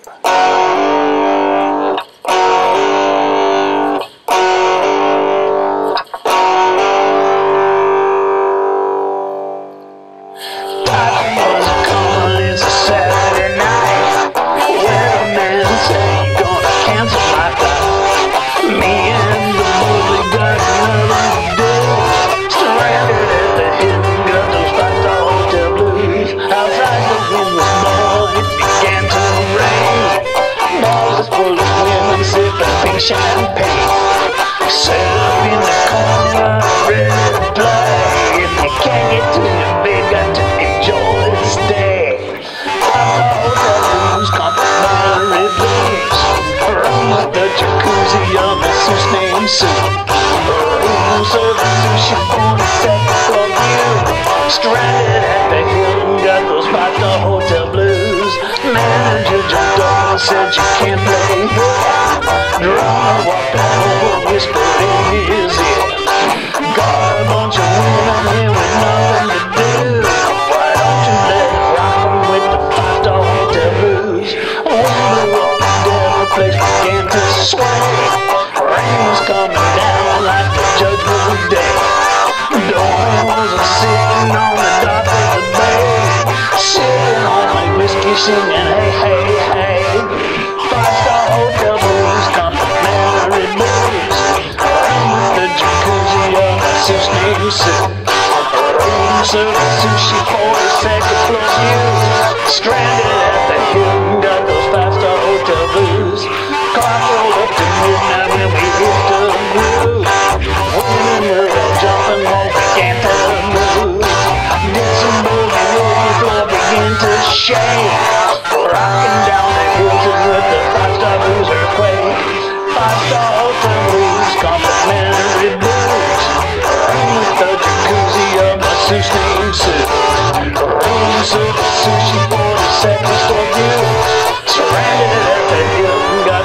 Champagne, set up in the corner, ready to play. If you can't get to your bed, got to enjoy the stay. Hotels, complimentary blues, room with the jacuzzi on the Seuss name soup. Room service sushi for the second floor view. Stranded at the Hilton, got those 5-star hotel blues. Manager jumped up and said you can't play here. Drummer walked over, whispered in his ear. Got a bunch of women here with nothing to do. Why don't you let it rock with the 5-star hotel blues? One blew up the devil, place began to sway. Rain was coming down like the judgment day. Doreen was sitting on the dock of the bay, sipping on my whiskey, singing hey, hey, hey. 5-star hotel blues, complimentary blues. Room with the jacuzzi on the Seuss name soup. Room service sushi for the second floor view. Stranded at the Hilton, got those 5-star hotel blues. Clock rolled up to midnight when we hit the groove. Women were all jumping, all began to move. Did some boogie woogie, floor began to shake. Rocking down the hills with the 5-star blues earthquake. 5-star hotel blues, complimentary blues. Room with the jacuzzi of my Seuss name soup. Room service sushi for the second floor view. Stranded at the Hilton, got